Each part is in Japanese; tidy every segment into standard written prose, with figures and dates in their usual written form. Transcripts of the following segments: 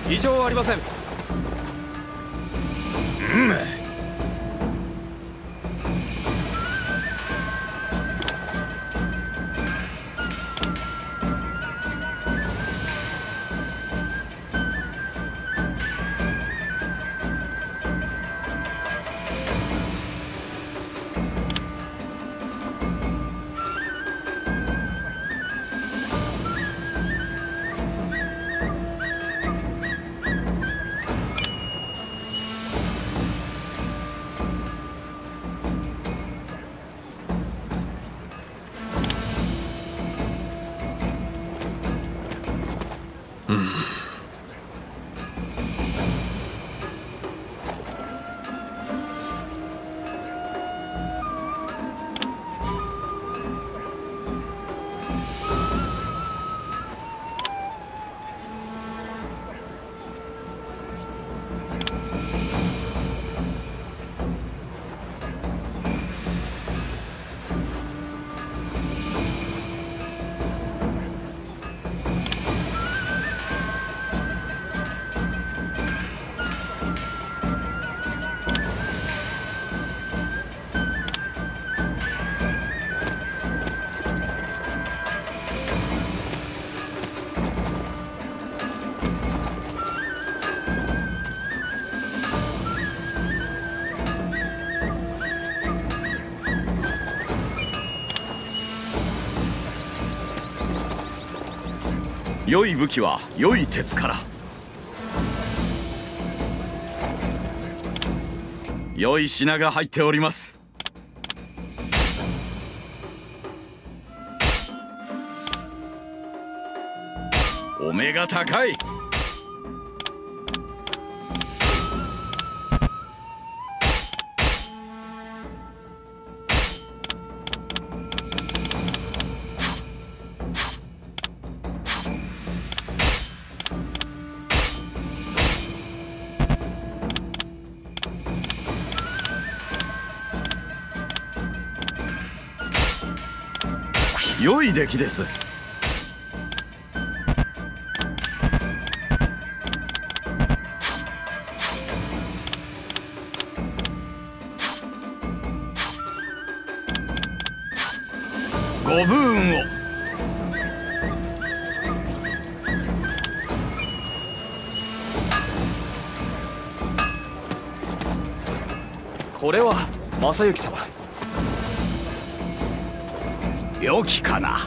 異常ありません。 良い武器は良い鉄から。良い品が入っております。お目が高い。良い出来です。ご武運を。 これは正行様。 良きかな。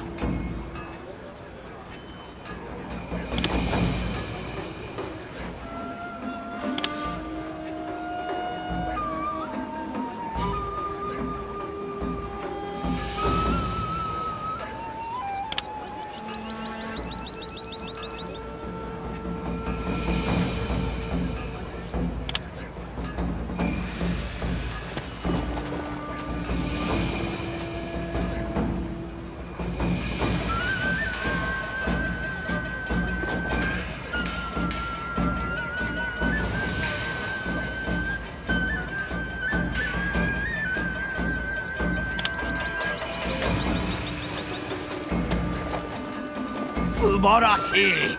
素晴らしい。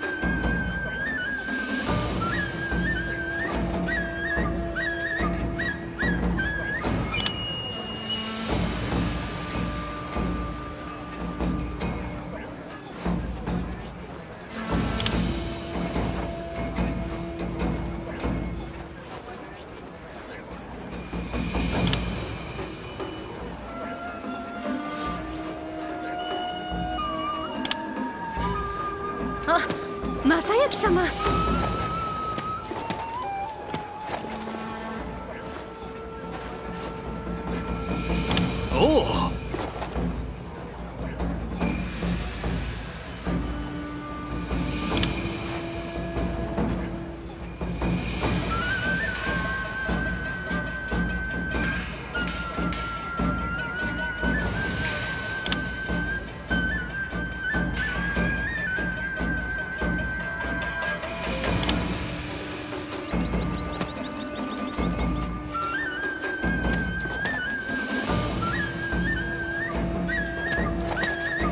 あ、正行様。 おう。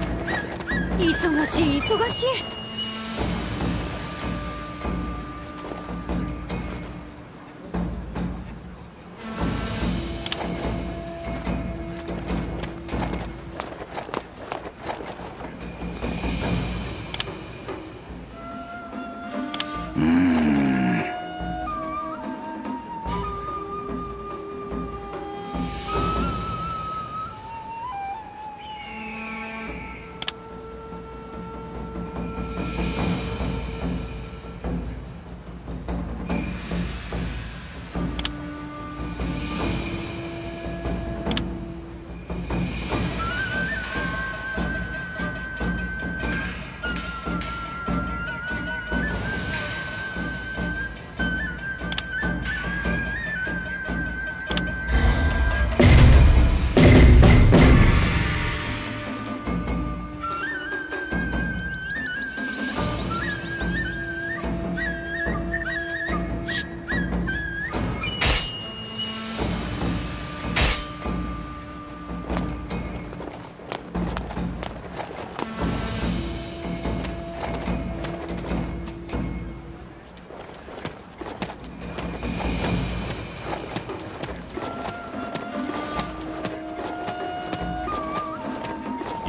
忙しい忙しい。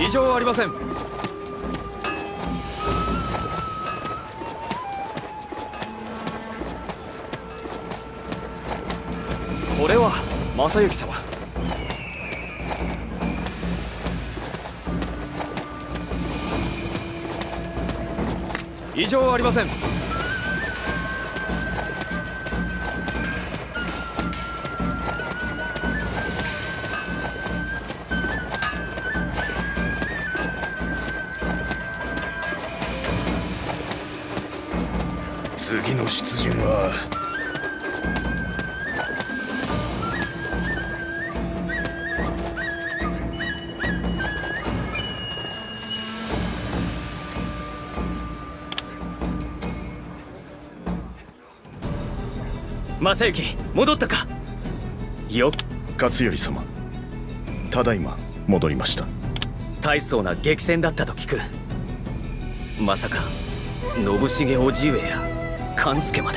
異常はありません。これは正行様。異常はありません。 次の出陣は正行、戻ったか。よっ。 勝頼様、ただいま戻りました。 大層な激戦だったと聞く。まさか信繁叔父上や勘助まで。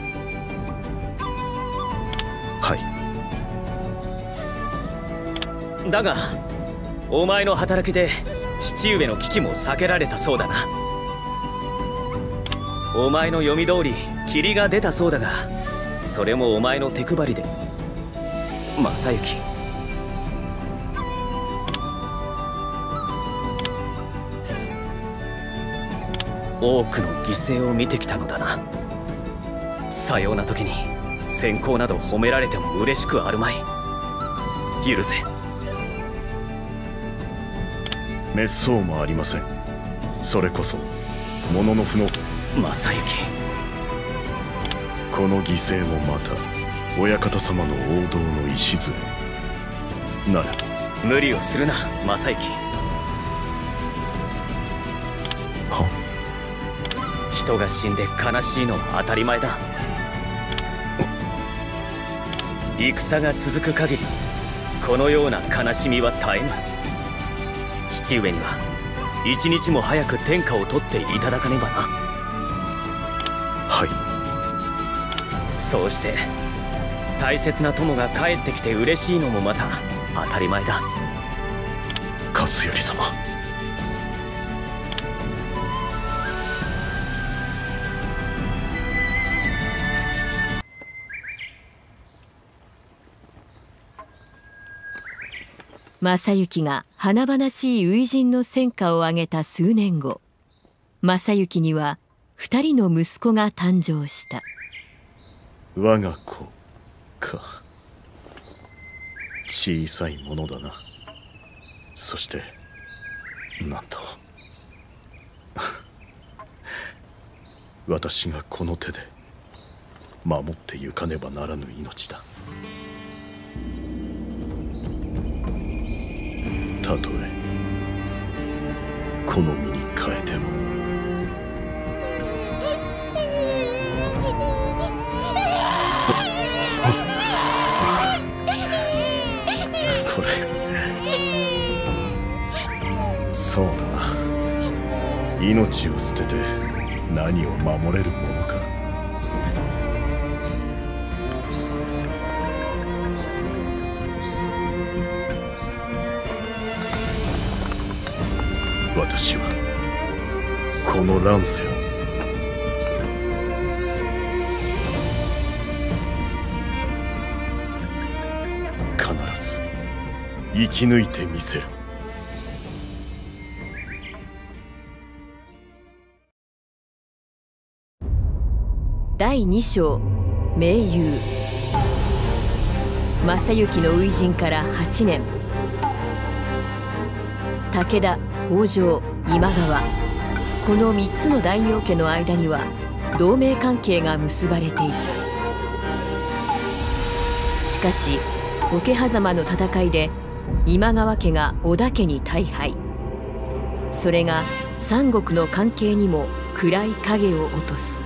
はいだがお前の働きで父上の危機も避けられたそうだな。お前の読み通り霧が出たそうだが、それもお前の手配りで。正行、多くの犠牲を見てきたのだな。さような時に先行など褒められても嬉しくあるまい。許せ。 滅相もありません。それこそもののふの正行、 この犠牲もまた親方様の王道の礎なら。 無理をするな正行。 は人が死んで悲しいのは当たり前だ。戦が続く限りこのような悲しみは絶えぬ。父上には一日も早く天下を取っていただかねばな。 はい。 そうして大切な友が帰ってきて嬉しいのもまた当たり前だ。 勝頼様、 正行が華々しい初陣の戦果を挙げた数年後、正行には2人の息子が誕生した。 我が子か。小さいものだな。そしてなんと私がこの手で守ってゆかねばならぬ命だ。たとえこの身に変えても。これそうだな。命を捨てて何を守れるものか。私はこの乱世を必ず生き抜いてみせる。 第2章盟友。正行の初陣から8年。武田、北条、今川、この3つの大名家の間には同盟関係が結ばれていた。しかし桶狭間の戦いで今川家が織田家に大敗。それが三国の関係にも暗い影を落とす。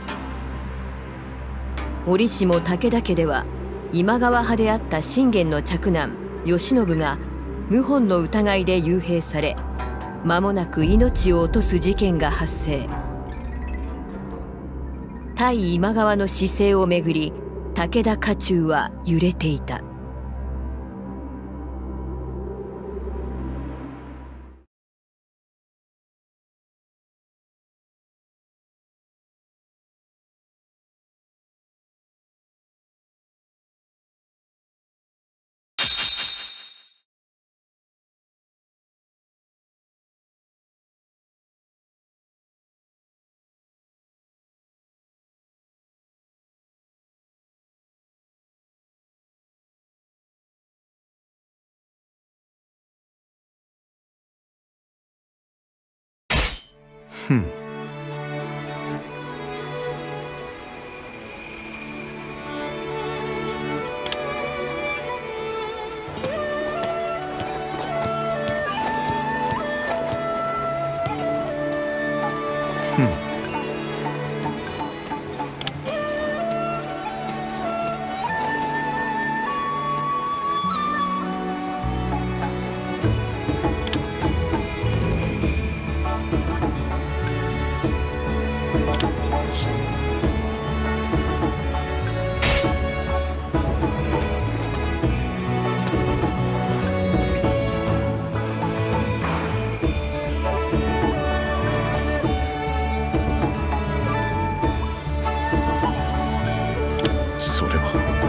折しも武田家では今川派であった信玄の嫡男慶喜が謀反の疑いで幽閉され、間もなく命を落とす事件が発生。対今川の姿勢をめぐり武田家中は揺れていた。 ふん。それは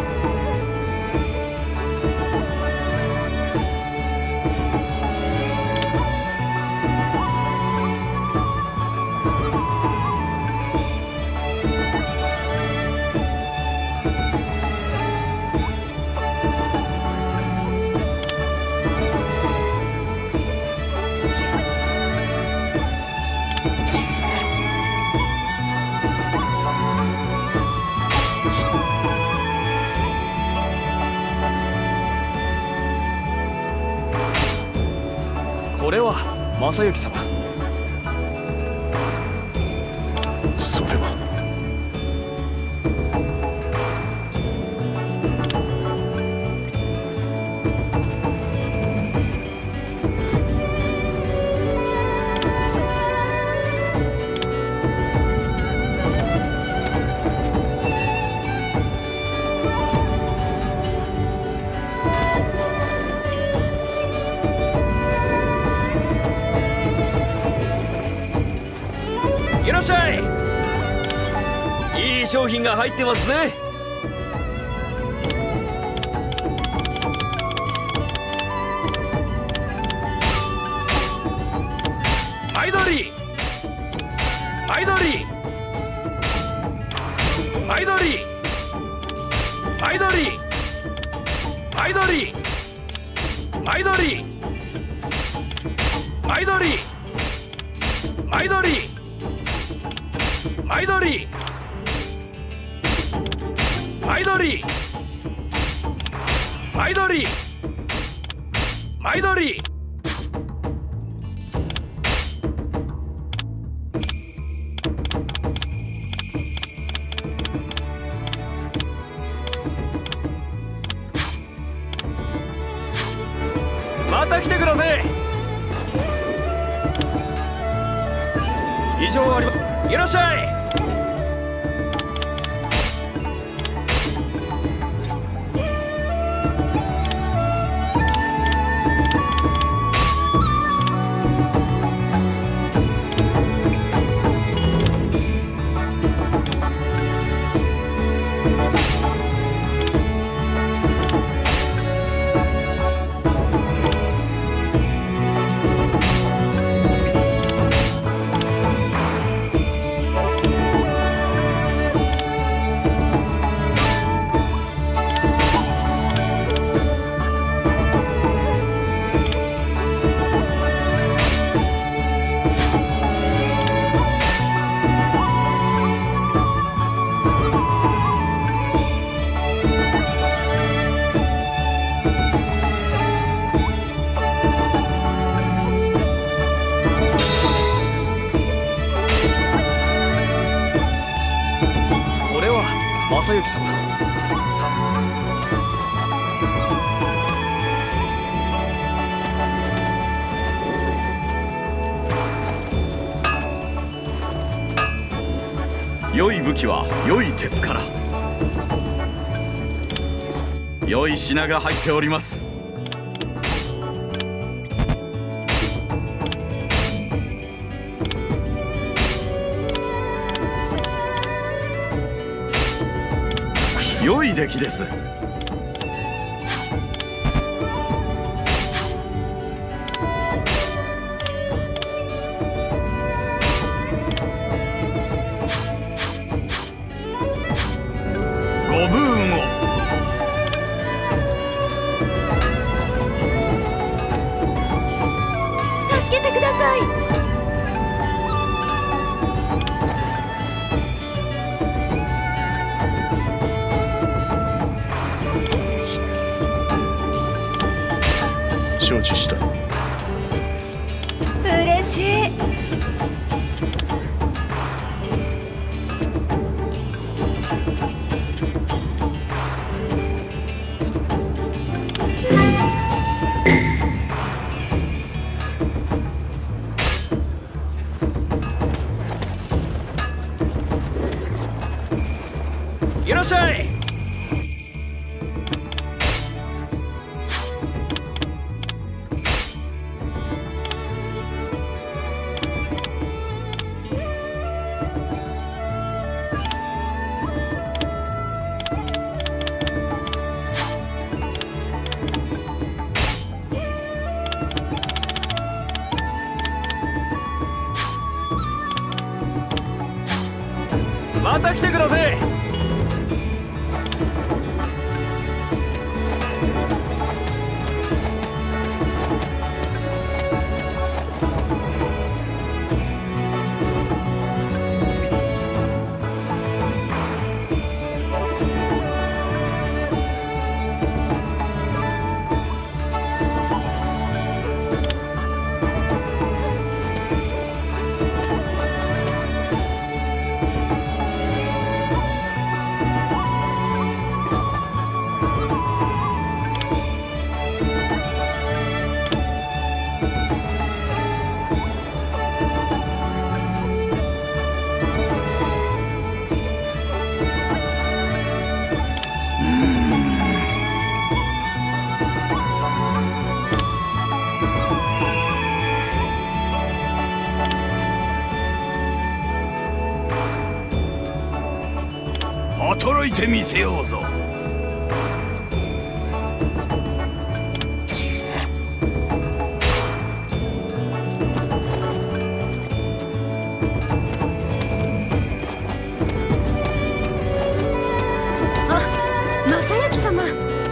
これは正行様。 それはいらっしゃい。いい商品が入ってますぜ。アイドリーアイドリーアイドリーアイドリーアイドリーアイドリーアイドリーアイドリーアイドリーアイドリーアイドリーアイドリーまた来てください。異常ありません。いらっしゃい。正行様。 良い武器は良い鉄から。良い品が入っております。良い出来です。ご武運を。 助けてください。 承知した。 嬉しい。 いらっしゃい。また来てください。 驚いてみせようぞ。 あ、正幸様。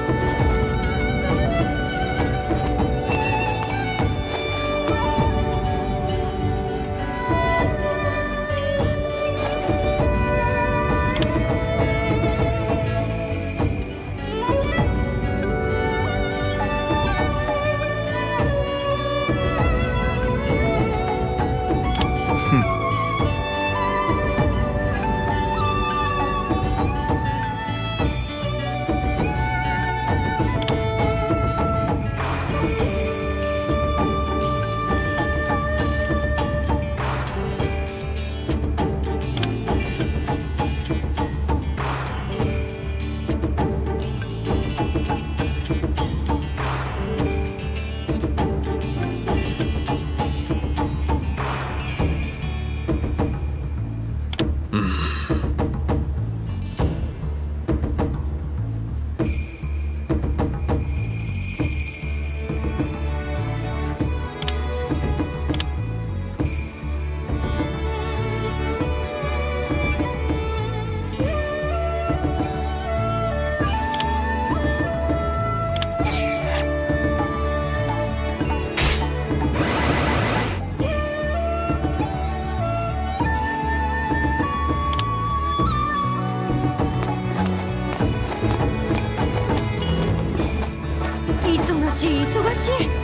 忙しい。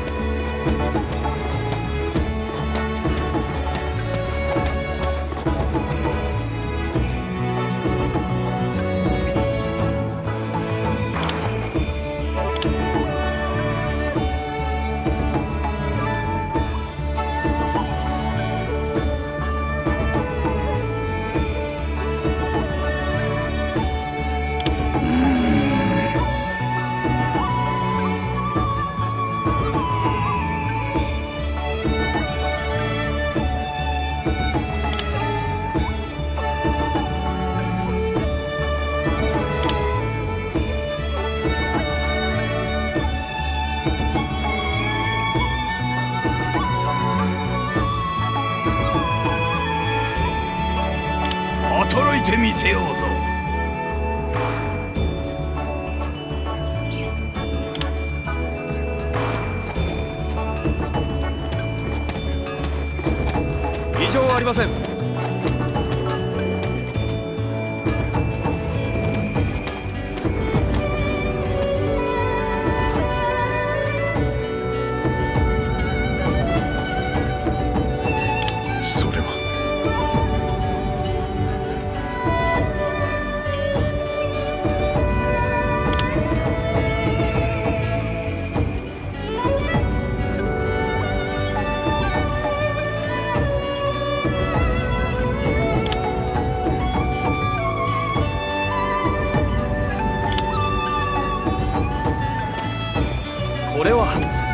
驚いてみせようぞ。 異常はありません。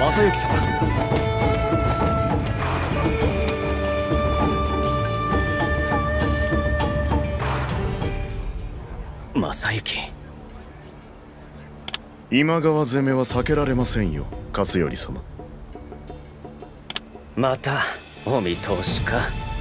正行様。正行。 今川攻めは避けられませんよ、勝頼様。 またお見通しか。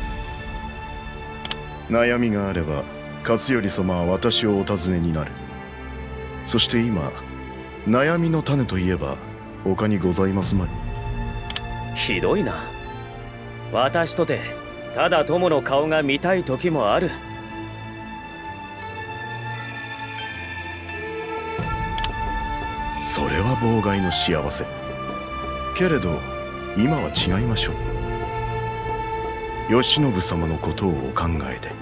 悩みがあれば勝頼様は私をお尋ねになる。そして今悩みの種といえば他にございますまい。 ひどいな。私とてただ友の顔が見たい時もある。 それは妨害の幸せ。けれど今は違いましょう。慶喜様のことをお考えで。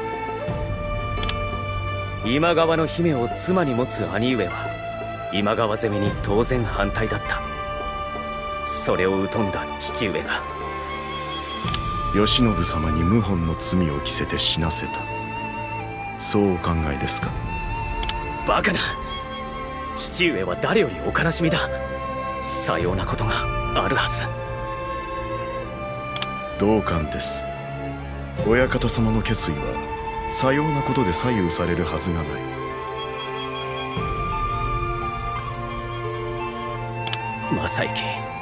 今川の姫を妻に持つ兄上は今川攻めに当然反対だった。それを疎んだ父上が慶喜様に謀反の罪を着せて死なせた、そうお考えですか。 バカな。父上は誰よりお悲しみだ。さようなことがあるはず。 同感です。親方様の決意はさようなことで左右されるはずがない。 正行。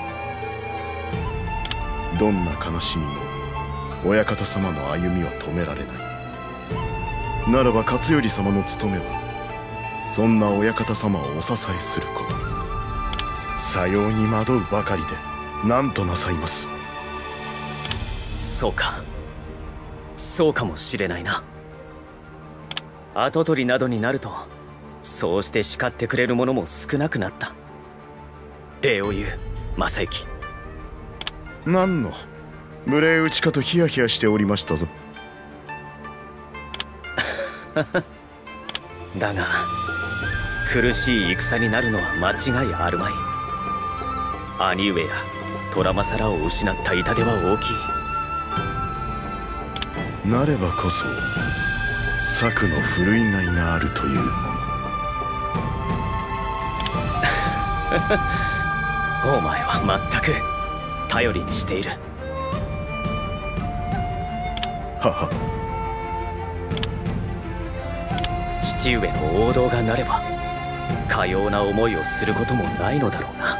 どんな悲しみも親方様の歩みは止められない。ならば勝頼様の務めはそんな親方様をお支えすること。さように惑うばかりで何となさいます。 そうか。そうかもしれないな。跡取りなどになるとそうして叱ってくれる者も少なくなった。礼を言う、正行。 何の無礼打ちかとヒヤヒヤしておりましたぞ。 だが苦しい戦になるのは間違いあるまい。兄上や虎政らを失った痛手は大きい。 なればこそ策のふるいがいがあるというもの。お前は全く頼りにしている。 はは。 父上の王道がなればかような思いをすることもないのだろうな。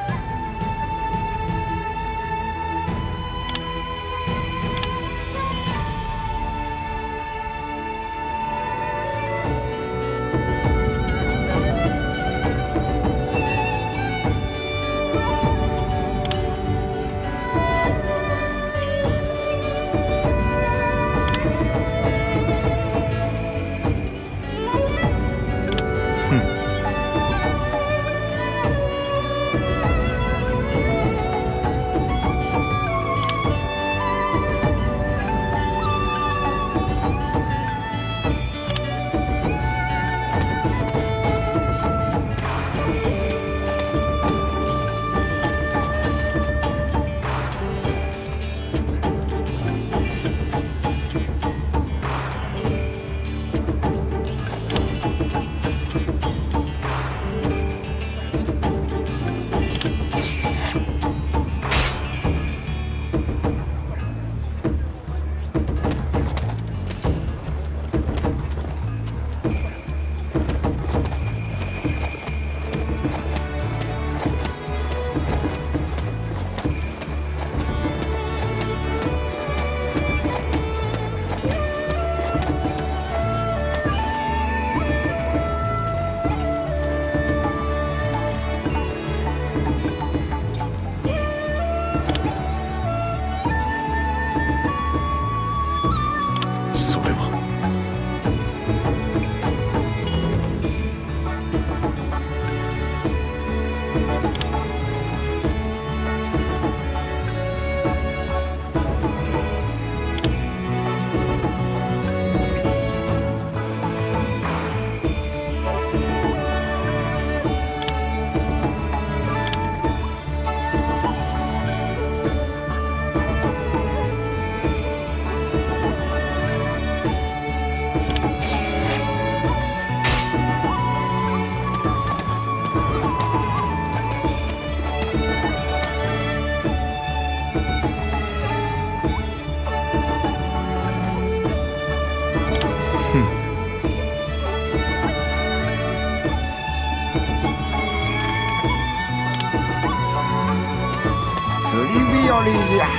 釣り日和じゃ。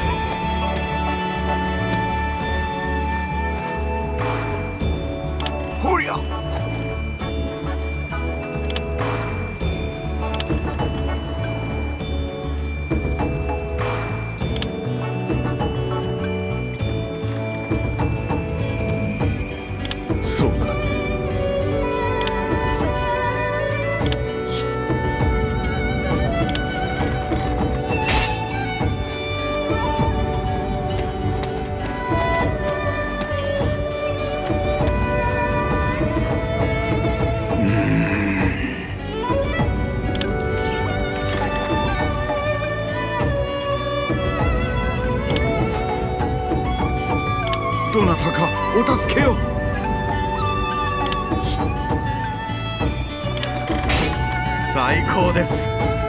ほりゃ。 そうか。 どなたかお助けを。最高です。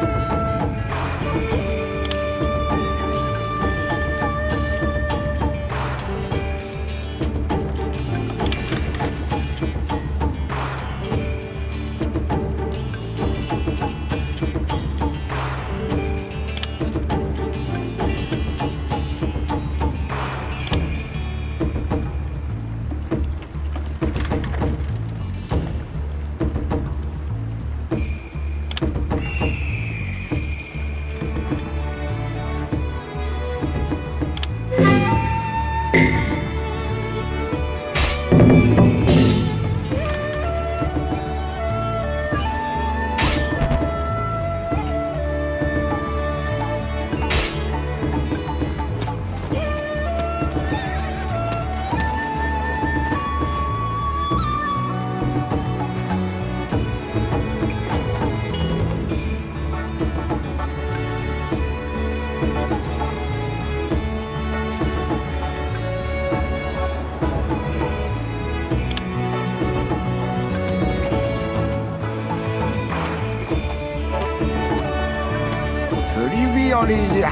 釣り日和じゃ。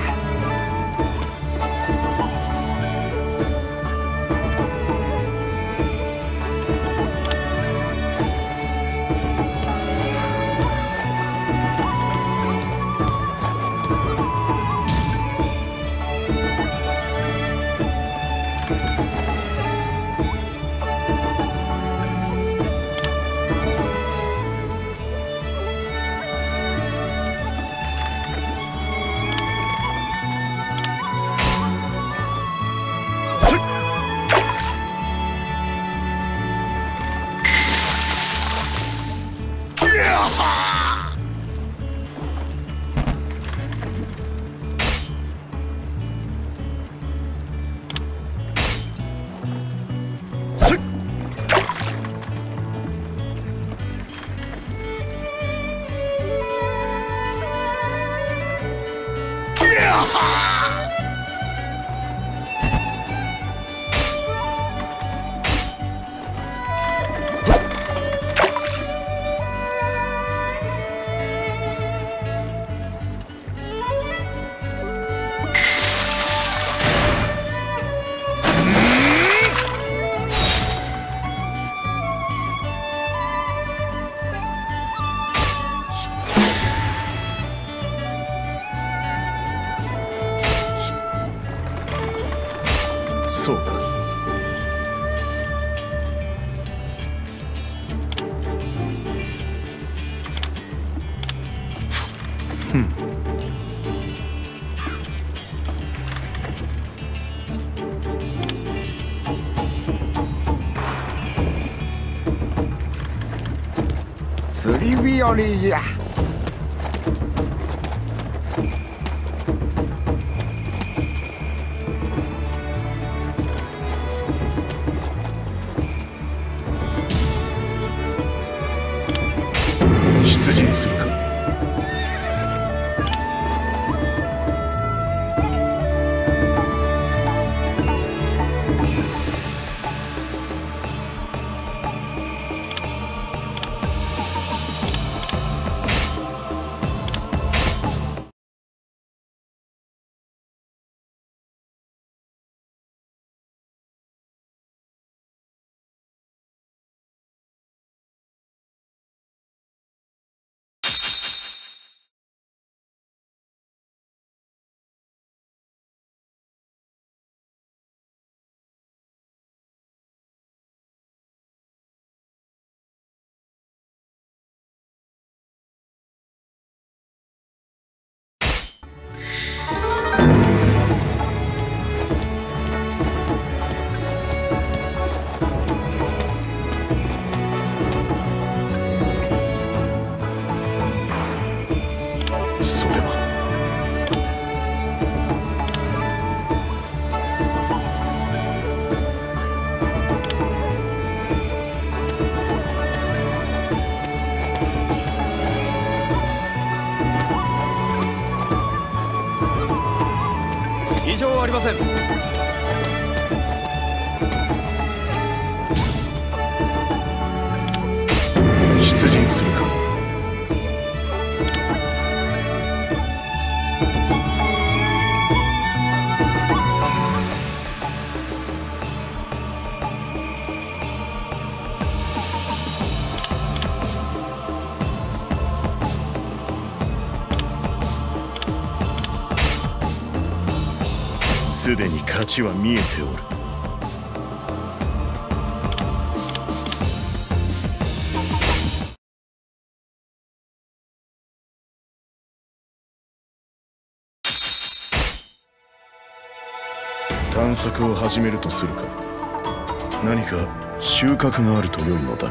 そうか。ふん。 釣り日和じゃ。 出陣するか。 ません。 出陣するか。すでに勝ちは見えておる。探索を始めるとするか。何か収穫があると良いのだ。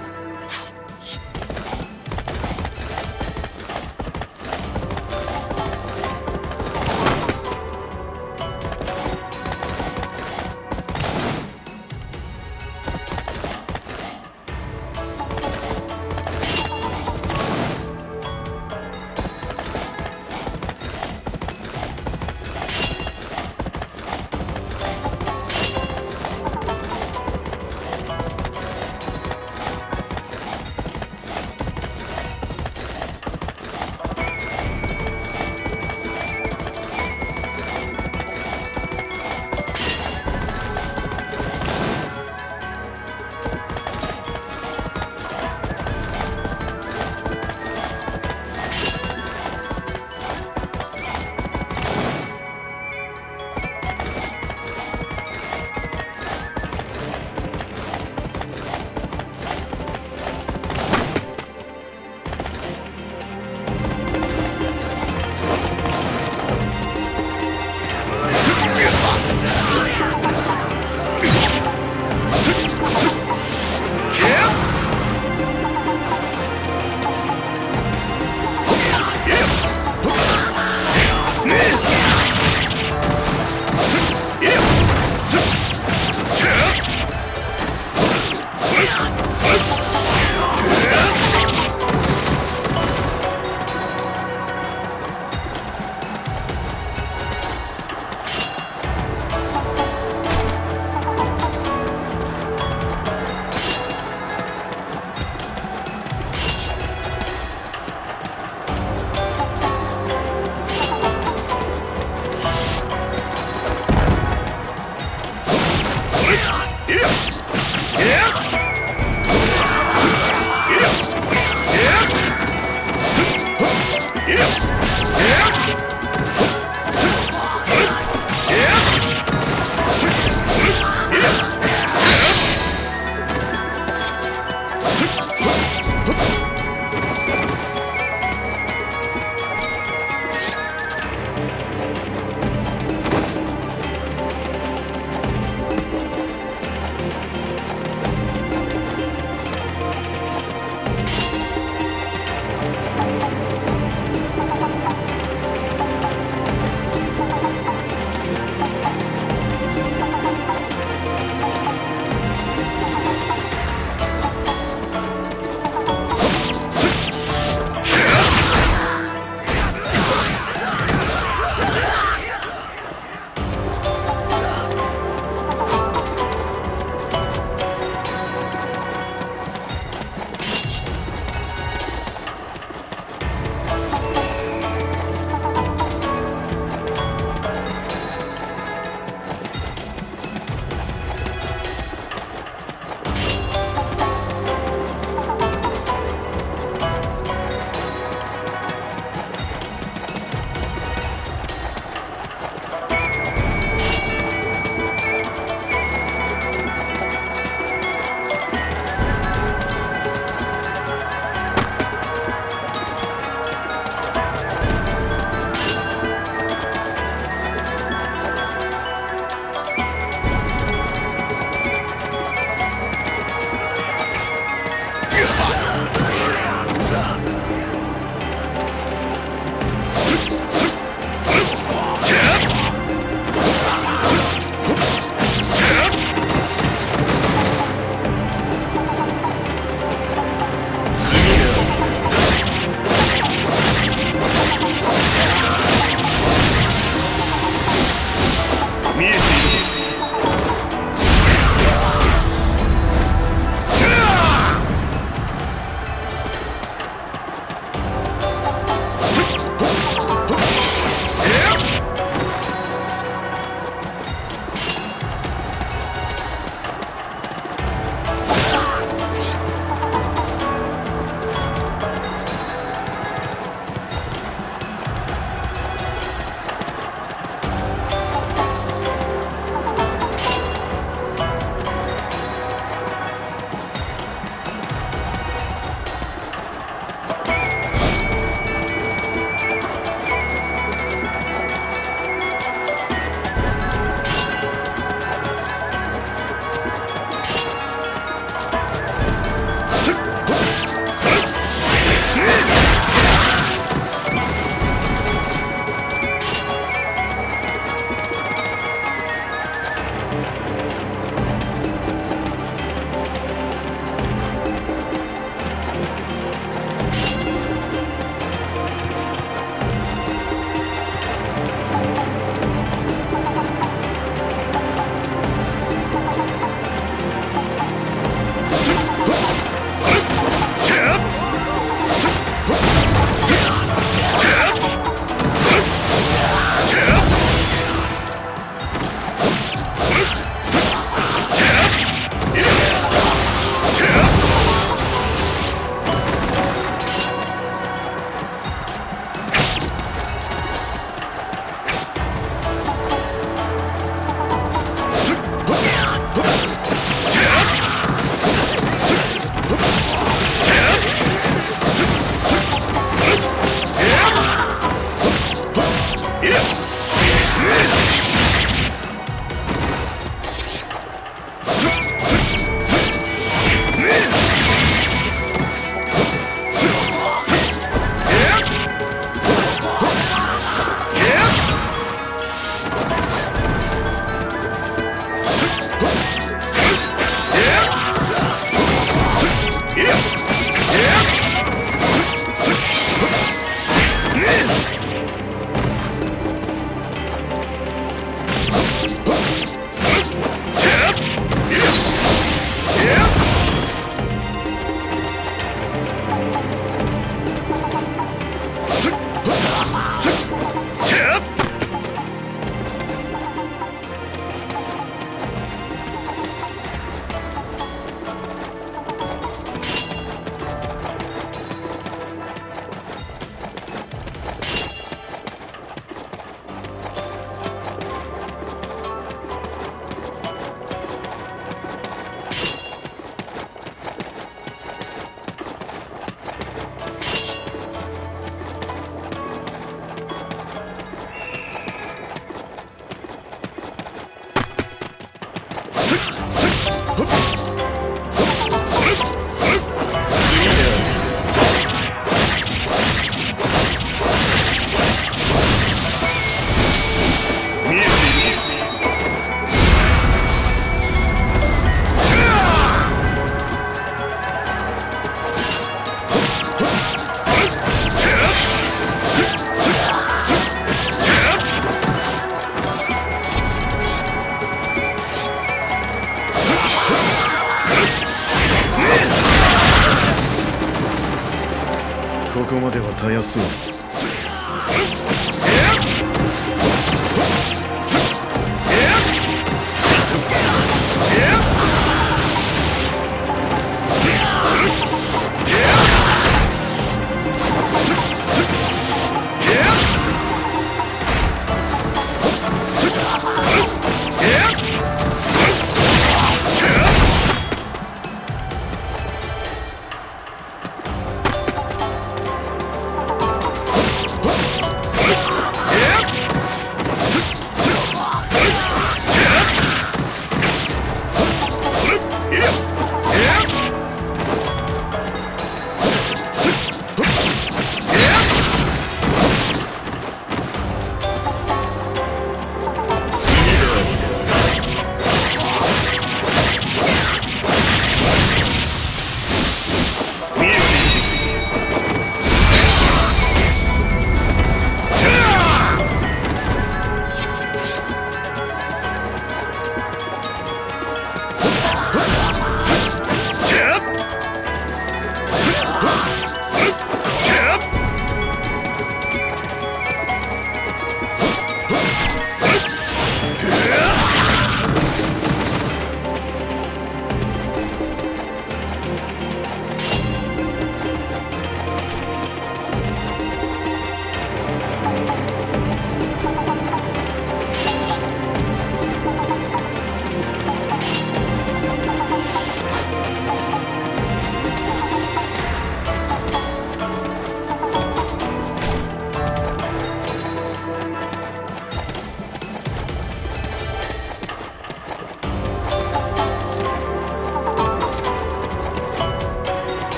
ここまではたやすい。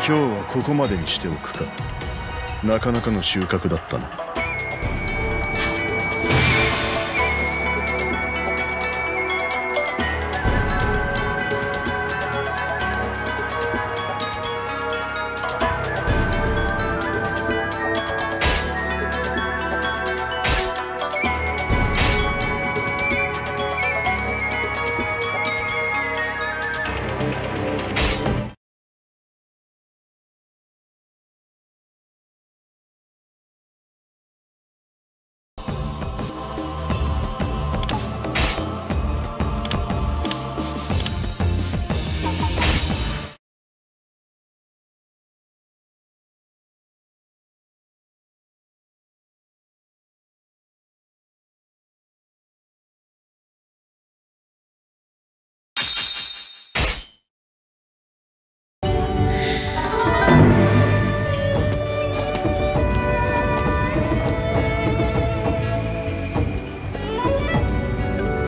今日はここまでにしておくか。なかなかの収穫だったな。